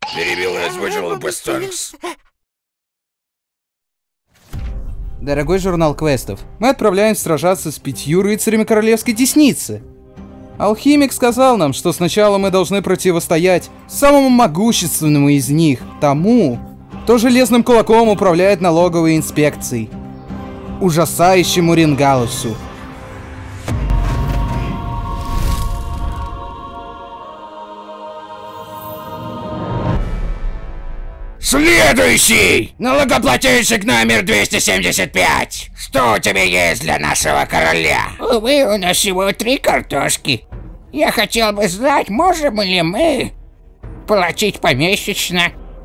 Перебил и озвучил Бэстонкс. Дорогой журнал квестов, мы отправляемся сражаться с 5 рыцарями Королевской Десницы. Алхимик сказал нам, что сначала мы должны противостоять самому могущественному из них, тому, кто железным кулаком управляет налоговой инспекцией. Ужасающему Рингалусу. Следующий! Налогоплательщик номер 275. Что у тебя есть для нашего короля? Увы, у нас всего 3 картошки. Я хотел бы знать, можем ли мы платить помесячно.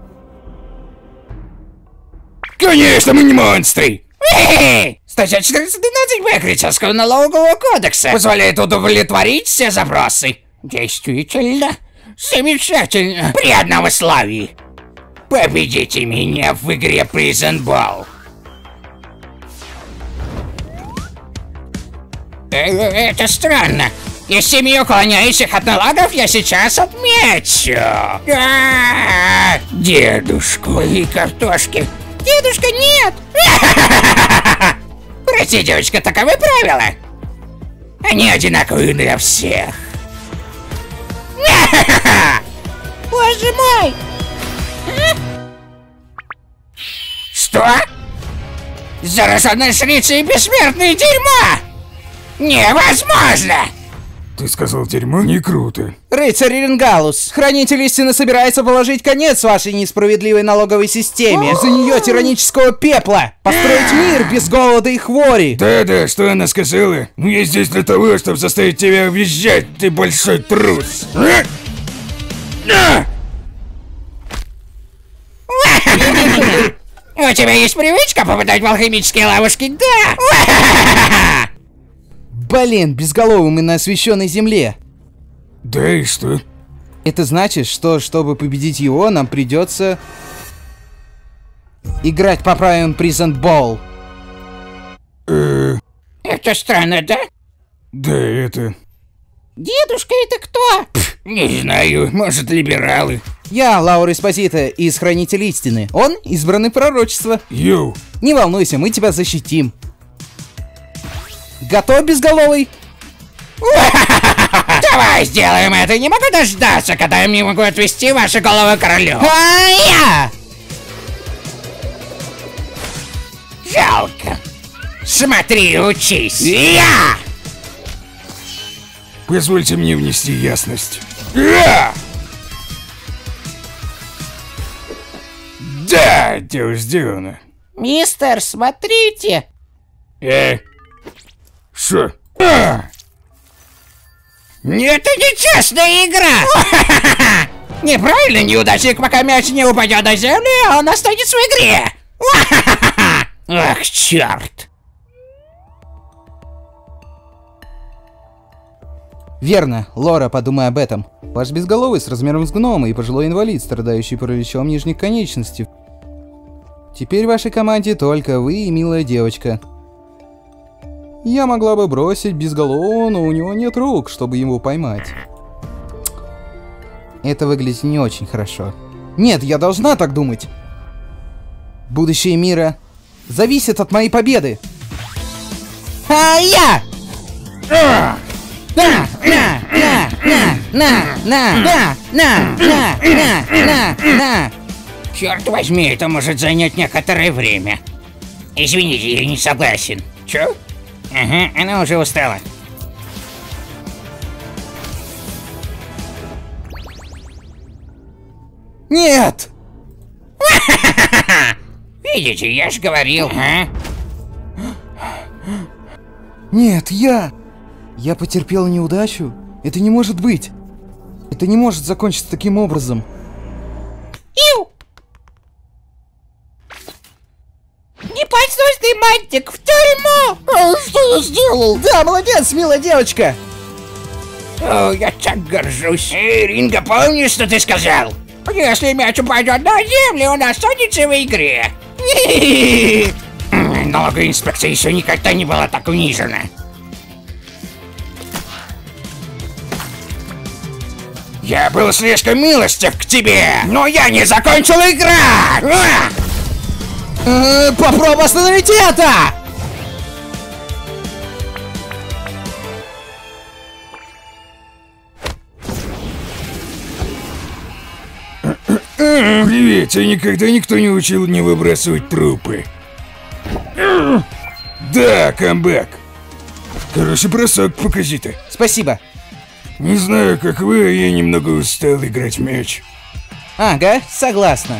Конечно, мы не монстры! Статья 412 Критического налогового кодекса позволяет удовлетворить все запросы. Действительно, замечательно. При одном условии. Победите меня в игре Prison Ball. Это странно. Из 7 уклоняющих от налогов я сейчас отмечу. Дедушку и картошки. Дедушка, нет! Прости, девочка, таковы правила. Они одинаковые для всех. Боже мой! Что? Зараженные шрицы и бессмертные дерьмо! Невозможно! Ты сказал дерьмо? Не круто. Рыцарь Рингалус, хранитель истины собирается положить конец вашей несправедливой налоговой системе из-за нее тиранического пепла. Построить мир без голода и хвори. Да-да, что она сказала? Ну я здесь для того, чтобы заставить тебя уезжать, ты большой трус. У тебя есть привычка попадать в алхимические ловушки, да? Блин, безголовый мы на освещенной земле. Да и что? Это значит, что чтобы победить его, нам придется играть по правилам Prison Ball. Это странно, да? Да, это... Дедушка, это кто? Не знаю, может, либералы. Я Лаура Эспозито из Хранителей Истины. Он избранный пророчества. Йоу. Не волнуйся, мы тебя защитим. Готов, безголовый? Давай сделаем это, не могу дождаться, когда я не могу отвести ваши головы королю. А-я! Жалко. Смотри, учись. Я! Позвольте мне внести ясность. Да, дело сделано. Мистер, смотрите. Шо? Нет, это нечестная игра! Неправильно, неудачник, пока мяч не упадет на землю, а он останется в игре! Ах, черт! Верно, Лора, подумай об этом. Ваш безголовый с размером с гнома и пожилой инвалид, страдающий параличом нижних конечностей. Теперь в вашей команде только вы и милая девочка. Я могла бы бросить безголового, но у него нет рук, чтобы его поймать. Это выглядит не очень хорошо. Нет, я должна так думать. Будущее мира зависит от моей победы. А-я! На! Черт возьми, это может занять некоторое время. Извините, я не согласен. Чё? Ага, она уже устала. Нет! Видите, я ж говорил, а? Нет, я потерпел неудачу? Это не может быть. Это не может закончиться таким образом. Иу! Непослушный мальчик в тюрьму! Что я сделал? Да, молодец, милая девочка! О, я так горжусь. Эй, Ринго, помнишь, что ты сказал? Если мяч упадет на землю, он останется в игре. Налоговая инспекция еще никогда не была так унижена. Я был слишком милостив к тебе, но я не закончил играть! Попробуй остановить это! Привет, тебя никогда никто не учил не выбрасывать трупы. Да, камбэк. Хороший бросок, покажи-то. Спасибо. Не знаю, как вы, а я немного устал играть в мяч. Ага, согласна.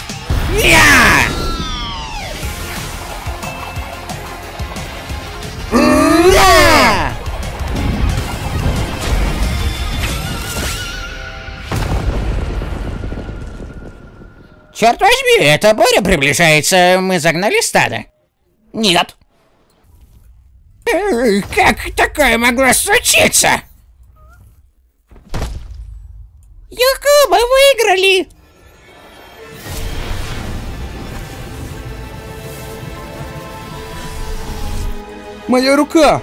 Черт возьми, эта буря приближается. Мы загнали стадо. Нет. Как такое могло случиться? Юху, мы выиграли! Моя рука!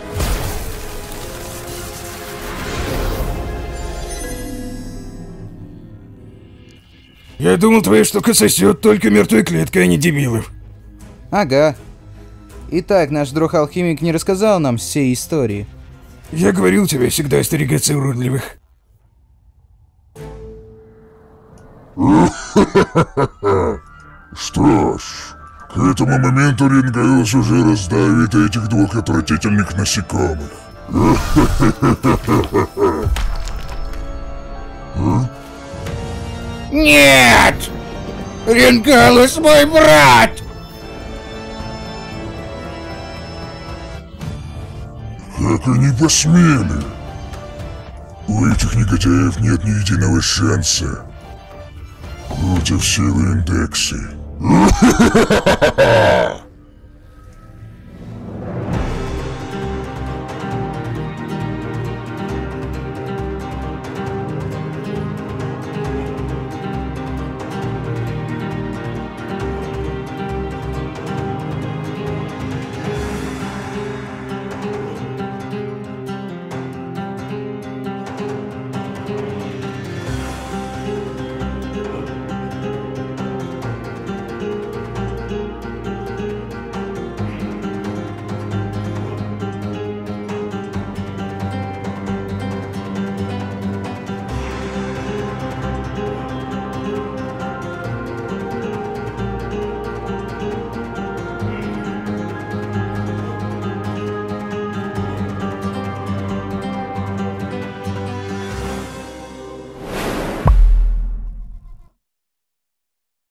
Я думал, твоя штука сосет только мертвой клеткой, а не дебилов. Ага. Итак, наш друг-алхимик не рассказал нам всей истории. Я говорил тебе всегда остерегаться уродливых. Что ж, к этому моменту Рингаус уже раздавит этих двух отвратительных насекомых. Нет! Рингалус мой брат! Как они посмели? У этих негодяев нет ни единого шанса против силы Индексы.